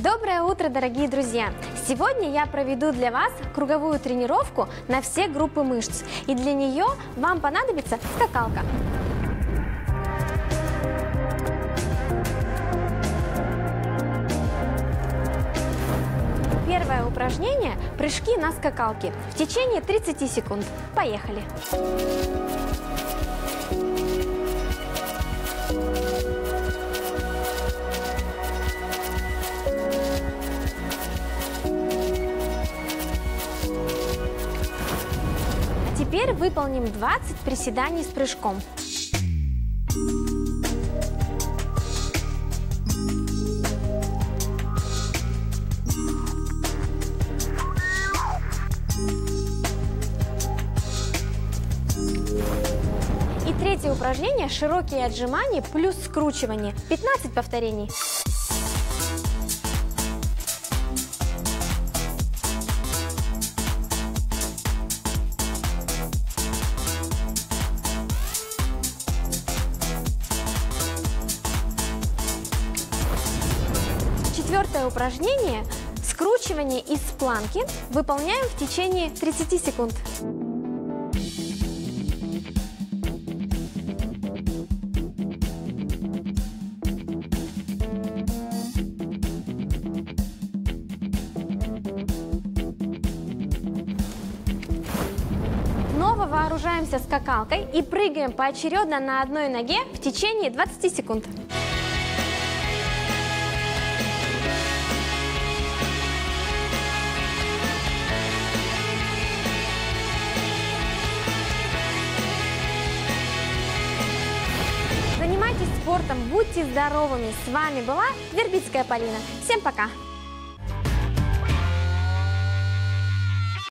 Доброе утро, дорогие друзья! Сегодня я проведу для вас круговую тренировку на все группы мышц. И для нее вам понадобится скакалка. Первое упражнение – прыжки на скакалке в течение 30 секунд. Поехали! Теперь выполним 20 приседаний с прыжком. И третье упражнение – широкие отжимания плюс скручивание. 15 повторений. Четвертое упражнение – скручивание из планки. Выполняем в течение 30 секунд. Снова вооружаемся скакалкой и прыгаем поочередно на одной ноге в течение 20 секунд. Занимайтесь спортом, будьте здоровыми. С вами была Вербицкая Полина. Всем пока!